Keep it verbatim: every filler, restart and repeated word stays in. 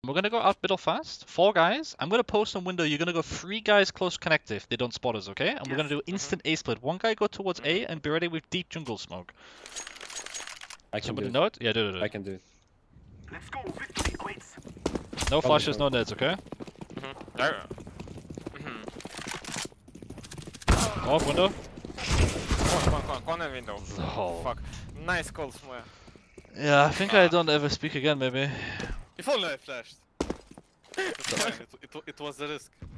We're gonna go out middle fast. Four guys. I'm gonna post on window. You're gonna go three guys close connected if they don't spot us, okay? And yes. We're gonna do instant mm-hmm. A split. One guy go towards mm-hmm. A and be ready with deep jungle smoke. I can Somebody do it. know it? Yeah, do it. I can do it. Let's go. Victory awaits. No flashes, no nades, okay? Mm-hmm. There. Mm-hmm. Off window. Corner, corner, corner window. Oh. Fuck. Nice call, smooya. Yeah, I think ah. I don't ever speak again, maybe. If only I flashed. It's fine, it, it, it was a risk.